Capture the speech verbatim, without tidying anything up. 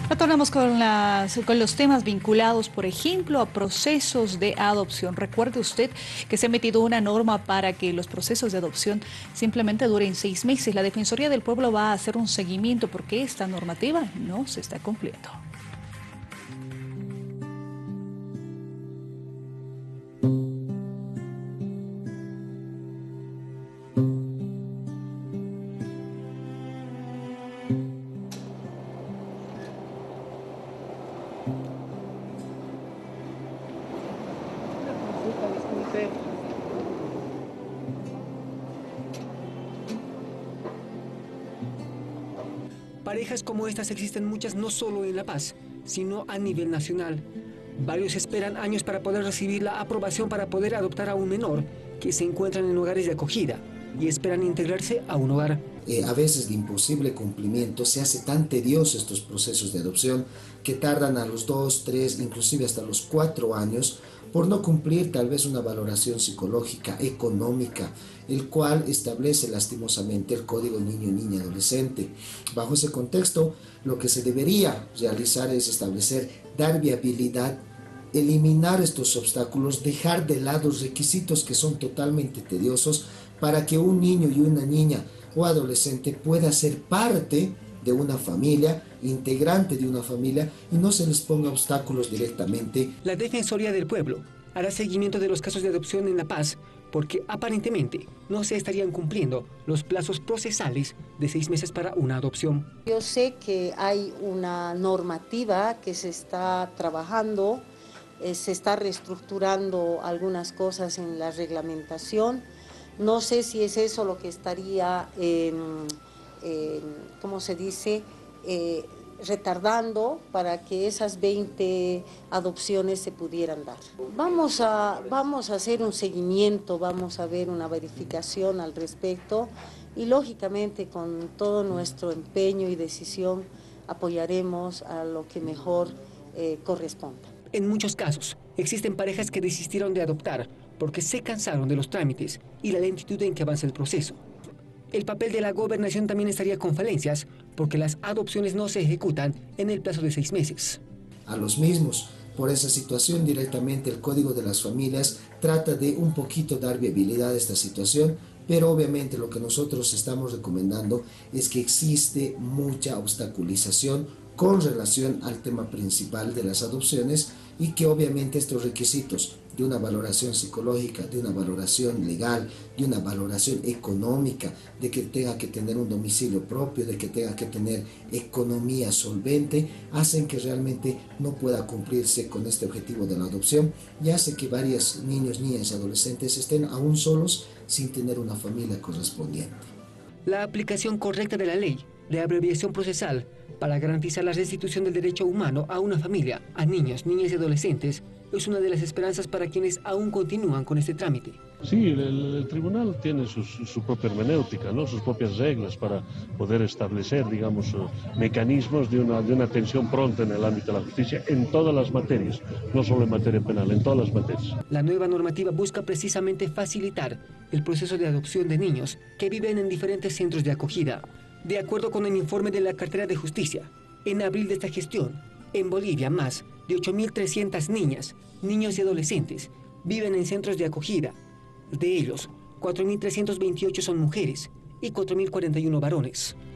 Retornamos con, las, con los temas vinculados, por ejemplo, a procesos de adopción. Recuerde usted que se ha metido una norma para que los procesos de adopción simplemente duren seis meses. La Defensoría del Pueblo va a hacer un seguimiento porque esta normativa no se está cumpliendo. Parejas como estas existen muchas no solo en La Paz, sino a nivel nacional. Varios esperan años para poder recibir la aprobación para poder adoptar a un menor que se encuentran en hogares de acogida y esperan integrarse a un hogar. Eh, a veces de imposible cumplimiento, se hace tan tedioso estos procesos de adopción que tardan a los dos, tres, inclusive hasta los cuatro años por no cumplir tal vez una valoración psicológica, económica, el cual establece lastimosamente el Código Niño, Niña, Adolescente. Bajo ese contexto, lo que se debería realizar es establecer, dar viabilidad, eliminar estos obstáculos, dejar de lado requisitos que son totalmente tediosos para que un niño y una niña o adolescente pueda ser parte de una familia, integrante de una familia, y no se les ponga obstáculos directamente. La Defensoría del Pueblo hará seguimiento de los casos de adopción en La Paz porque aparentemente no se estarían cumpliendo los plazos procesales de seis meses para una adopción. Yo sé que hay una normativa que se está trabajando, eh, se está reestructurando algunas cosas en la reglamentación. No sé si es eso lo que estaría, eh, eh, ¿cómo se dice?, eh, retardando para que esas veinte adopciones se pudieran dar. Vamos a, vamos a hacer un seguimiento, vamos a ver una verificación al respecto y lógicamente con todo nuestro empeño y decisión apoyaremos a lo que mejor eh, corresponda. En muchos casos, existen parejas que desistieron de adoptar porque se cansaron de los trámites y la lentitud en que avanza el proceso. El papel de la gobernación también estaría con falencias porque las adopciones no se ejecutan en el plazo de seis meses. A los mismos, por esa situación directamente el Código de las Familias trata de un poquito dar viabilidad a esta situación, pero obviamente lo que nosotros estamos recomendando es que existe mucha obstaculización con relación al tema principal de las adopciones y que obviamente estos requisitos de una valoración psicológica, de una valoración legal, de una valoración económica, de que tenga que tener un domicilio propio, de que tenga que tener economía solvente, hacen que realmente no pueda cumplirse con este objetivo de la adopción y hace que varios niños, niñas y adolescentes estén aún solos sin tener una familia correspondiente. La aplicación correcta de la ley de abreviación procesal para garantizar la restitución del derecho humano a una familia, a niños, niñas y adolescentes, es una de las esperanzas para quienes aún continúan con este trámite. Sí, el, el tribunal tiene su, su propia hermenéutica, ¿no? Sus propias reglas para poder establecer, digamos, mecanismos de una, de una atención pronta en el ámbito de la justicia en todas las materias, no solo en materia penal, en todas las materias. La nueva normativa busca precisamente facilitar el proceso de adopción de niños que viven en diferentes centros de acogida. De acuerdo con el informe de la Cartera de Justicia, en abril de esta gestión, en Bolivia más de ocho mil trescientas niñas, niños y adolescentes viven en centros de acogida. De ellos, cuatro mil trescientos veintiocho son mujeres y cuatro mil cuarenta y uno varones.